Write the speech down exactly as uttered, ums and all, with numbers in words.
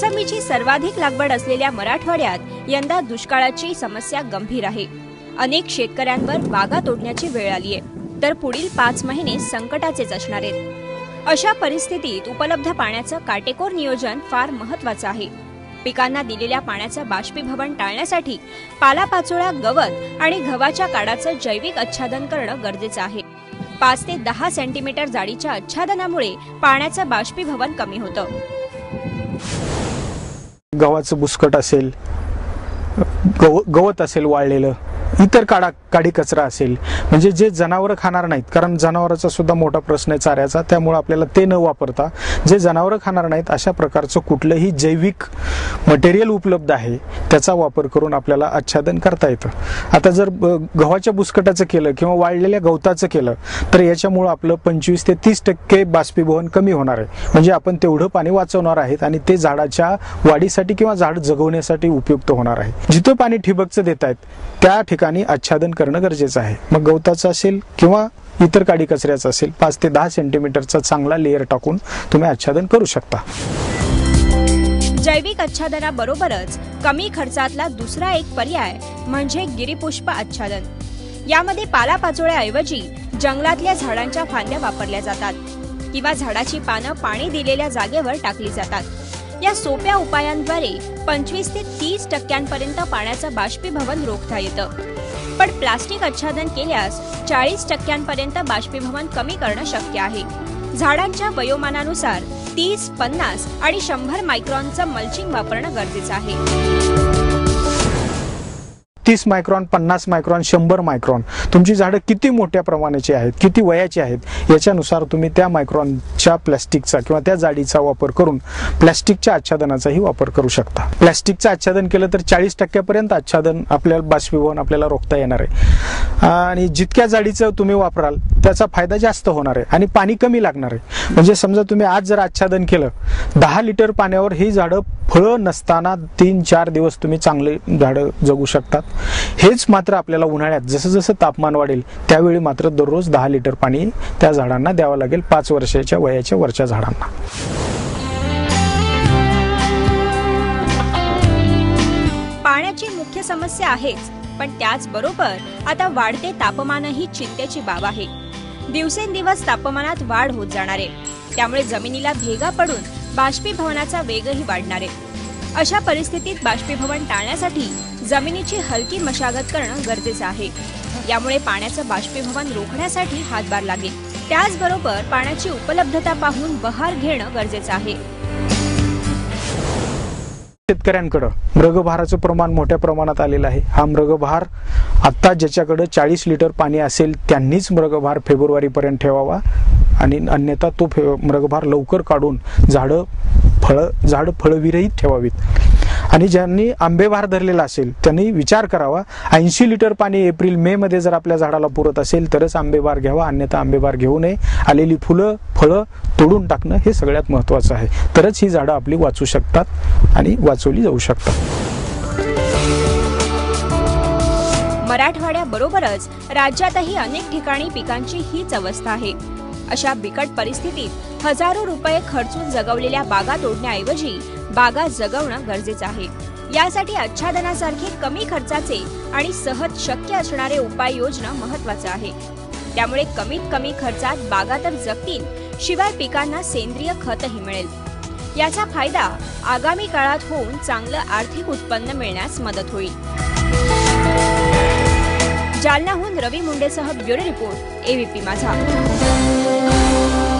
मोसंबीची सर्वाधिक लागवड असलेल्या मराठवाड्यात यंदा दुष्काळाची समस्या गंभीर आहे। अनेक शेतकऱ्यांवर बागा तोडण्याची वेळ आली आहे, तर पुढील पाच महिने संकटाचेच असणार आहेत। अशा परिस्थितीत उपलब्ध पाण्याचं काटेकोर नियोजन फार महत्त्वाचं आहे। पिकांना दिलेल्या पाण्याचं बाष्पीभवन टाळण्यासाठी पालापाचोळा, गवत आणि गव्हाच्या काडाचं जैविक आच्छादन करणं गरजेचं आहे। पाच ते दहा सेंटीमीटर जाडीच्या आच्छादनामुळे पाण्याचं बाष्पीभवन कमी होतं। गव्हाचं बुसकट असेल, गवत असेल वाळलेलं, इतर काडा काडी कचरा असेल, म्हणजे जे जनावर खाणार नाहीत, कारण जनावराचा सुद्धा मोठा प्रश्न आहे चाऱ्याचा, त्यामुळे आपल्याला ते न वापरता जे जनावर खाणार नाहीत अशा प्रकारचं कुठलंही जैविक मटेरियल उपलब्ध आहे त्याचा वापर करून आपल्याला आच्छादन करता येतं। आता जर गव्हाच्या बुसकटाचं केलं किंवा वाळलेल्या गवताचं केलं तर याच्यामुळे आपलं पंचवीस ते तीस टक्के बाष्पीभवन कमी होणार आहे, म्हणजे आपण तेवढं पाणी वाचवणार आहेत आणि ते झाडाच्या वाढीसाठी किंवा झाड जगवण्यासाठी उपयुक्त होणार आहे। जिथं पाणी ठिबकचं देत आहेत त्या ठिकाणी आच्छादन करणं गरजेचं आहे। मग गवताचं असेल किंवा इतर काडी कचऱ्याचं असेल, पाच ते दहा सेंटीमीटरचा चांगला लेयर टाकून तुम्ही आच्छादन करू शकता। जैविक आच्छादनाबरोबरच कमी खर्चातला दुसरा एक पर्याय म्हणजे गिरीपुष्प आच्छादन। यामध्ये पालापाचोळ्याऐवजी जंगलातल्या झाडांच्या फांद्या वापरल्या जातात किंवा झाडाची पानं पाणी दिलेल्या जागेवर टाकली जातात। या सोप्या उपायांद्वारे पंचवीस ते तीस टक्क्यांपर्यंत पाण्याचं बाष्पीभवन रोखता येतं। पण प्लास्टिक आच्छादन केल्यास चाळीस टक्क्यांपर्यंत बाष्पीभवन कमी करणं शक्य आहे। झाडांच्या वयोमानानुसार तीस, पन्नास आणि शंभर मायक्रॉनचं मल्चिंग वापरणं गरजेचं आहे। तीस मायक्रॉन, पन्नास मायक्रॉन, शंभर मायक्रॉन, तुमची झाडं किती मोठ्या प्रमाणाची आहेत, किती वयाची आहेत याच्यानुसार तुम्ही त्या मायक्रॉनच्या प्लास्टिकचा किंवा त्या जाडीचा वापर करून प्लास्टिकच्या आच्छादनाचाही वापर करू शकता। प्लास्टिकचं आच्छादन केलं तर चाळीस टक्क्यापर्यंत आच्छादन आपल्याला बाष्पीभवन आपल्याला रोखता येणार आहे आणि जितक्या जाडीचं तुम्ही वापराल त्याचा फायदा जास्त होणार आहे आणि पाणी कमी लागणार आहे। म्हणजे समजा तुम्ही आज जर आच्छादन केलं दहा लिटर पाण्यावर ही झाडं फळं नसताना तीन चार दिवस तुम्ही चांगले झाडं जगू शकतात। हेच मात्र आपल्याला उन्हाळ्यात जसं जसं तापमान वाढेल त्यावेळी मात्र दररोज दहा लिटर पाणी त्या झाडांना द्यावं लागेल, पाच वर्षाच्या वयाच्या वरच्या झाडांना। पाण्याची मुख्य समस्या आहेच, पण त्याचबरोबर आता वाढते तापमानही चिंतेची बाब आहे। दिवसेंदिवस तापमानात वाढ होत जाणार आहे, त्यामुळे जमिनीला भेगा पडून बाष्पीभवनाचा वेगही वाढणार आहे। अशा परिस्थितीत बाष्पीभवन टाळण्यासाठी जमिनीची हलकी मशागत करणं गरजेचं आहे। यामुळे पाण्याचं बाष्पीभवन रोखण्यासाठी हातभार लागेल। त्याचबरोबर पाण्याची उपलब्धता पाहून बहार घेणं गरजेचं आहे। शेतकऱ्यांकडे मृगभाराचं प्रमाण मोठ्या प्रमाणात आलेलं आहे। हा मृगभार आता ज्याच्याकडे चाळीस लिटर पाणी असेल त्यांनीच मृगभार फेब्रुवारी पर्यंत ठेवावा आणि अन्यथा तो मृगभार लवकर काढून झाडं फळ झाड फळविरहित ठेवावीत। आणि ज्यांनी आंबेभार धरलेला असेल त्यांनी विचार करावा, ऐंशी लिटर पाणी एप्रिल मे मध्ये जर आपल्या झाडाला पुरत असेल तरच आंबेभार घ्यावा, अन्यथा आंबेभार घेऊ नये। आलेली फुलं फळं तोडून टाकणं हे सगळ्यात महत्त्वाचं आहे, तरच ही झाडं आपली वाचू शकतात आणि वाचवली जाऊ शकतात। मराठवाड्याबरोबरच राज्यातही अनेक ठिकाणी पिकांची हीच अवस्था आहे। अशा बिकट परिस्थितीत हजारो रुपये खर्चून जगवलेल्या बागा तोडण्याऐवजी बागा जगवणं गरजेचं आहे। यासाठी आच्छादनासारखे कमी खर्चाचे आणि सहज शक्य असणारे उपाय योजना महत्त्वाचं आहे। त्यामुळे कमीत कमी खर्चात बागा तर जगतील, शिवाय पिकांना सेंद्रिय खतही मिळेल। याचा फायदा आगामी काळात होऊन चांगलं आर्थिक उत्पन्न मिळण्यास मदत होईल। जालन्याहून रवी मुंडेसह ब्युरो रिपोर्ट, एबीपी माझा।